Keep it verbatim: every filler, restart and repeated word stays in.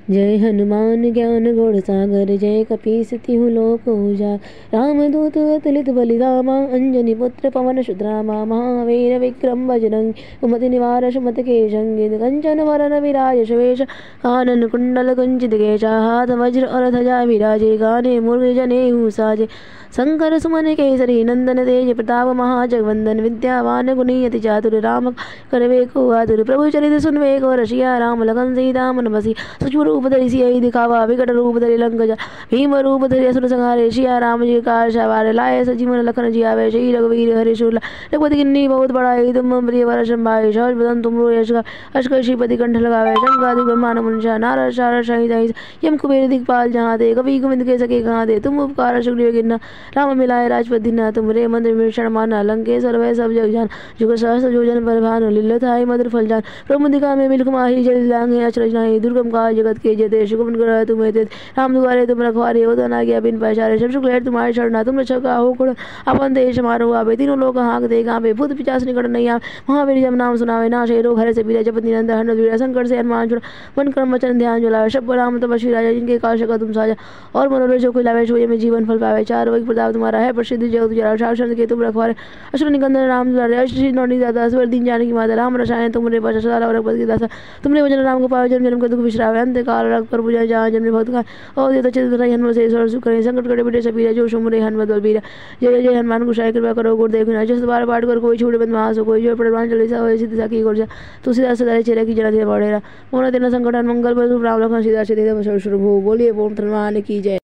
जय हनुमान ज्ञान गुण सागर, जय कपीस तिहु लोक उजागर। रामदूत अतुलित बलिधामा, अंजनी पुत्र पवन सुत नामा। महावीर विक्रम बजरंगी, कुमति निवार सुमति के संगी। कंचन वरन विराज सुवेश, कानन कुंडल कुंचित केशा। हाथ वज्र और ध्वजा विराजे, गाने मुरली जनेऊ साजे। शंकर सुमन केसरी नंदन, तेज प्रताप महाजगवंदन। विद्यावान गुणी अति चातुर, राम करवे को आतुर। प्रभु चरित सुनवे को रसिया, राम लखन सीता मन बसी। सूक्ष्म रूप धरि सियहि दिखावा, विकट रूप धरि लंक जरा। भीम रूप धरि असुर संहारे, सिया राम जी का सवार। लाए सजीवन लखन जियावे, श्री रघुवीर हरि सुर लाए। रघुपति किन्नी बहुत बड़ाई, तुम प्रिय वर संभाई। सहज बदन तुमरो यश गावें, अस कहि श्रीपति कंठ लगावे। शंकादिक ब्रह्मांड मुनीसा, नारद शारद सहित अहिसा। यम कुबेर दिखपाल जहाँ ते, कवि गोविंद के सके कहाँ ते। तुम उपकार सुग्रीव कीन्हा, राम मिलाए राजपद दीन्हा। तुमरे मंत्र विभीषण माना, लंकेश्वर भय सब जग जान। जुग सहस्त्र योजन पर भानु, लील्यों ताहि मधुर फल जान। प्रभु मुद्रिका में बिलख माहि, जल लांघे अचरज नाही। दुर्गम काज जगत के जेते, सुगम ग्रह तुम्हें देते। राम दुआरे तुम रखवारे, होता न आज्ञा बिन पैसारे। सब सुख लहर तुम्हारी शरणा, तुम रक्षक काहू को डर। अपन तेज समारोह आवे, तीनों लोक हांकते कांपे। भूत पिशाच निकट नहीं आवे, महावीर जब नाम सुनावे। नासे रोग हरे से पीरा, जपत निरंतर हनुमत वीरा। संकट से हनुमान छुड़ा, मन क्रम वचन ध्यान जो लावे। सब राम तपस्वी राजा, जिनके काज सकल तुम साजा। और मनोरथ जो कोई लावे, सोई में जीवन फल पावे। चार वर्ग प्रताप तुम्हारा है प्रसिद्ध, जगत उजियारा। साक्षात के तुम रखवारे, असुर निकंदन राम दुलारे। अष्ट नौनी दाता, स्वर दीन जानकी माता। राम रसायन तुमरे पास, सदा रघुपति के दासा। तुमरे वचन राम को पावे, जन्म जन्म के दुख बिसरावे। अंत काल रघ पर पूजा, जहाँ जन्म भक्त का। और देता चित रही हनुमत से स्वर सुख करे। संकट कटे बिटे सबीरा, जो सुमरे हनुमत बलबीरा। जय जय हनुमान गोसाई, कृपा करो गुरुदेव की नाथ। जस बार पाठ कर कोई छूटे बंद महासो, कोई जो प्रमाण चालीसा होय सिद्धि साखी गोरजा। तुलसीदास सदा चेहरा की जना दे बड़ेरा। मोना तेना संकट मंगल पर राम लखन सीता से दे। बोलिए ओम हनुमान की जय।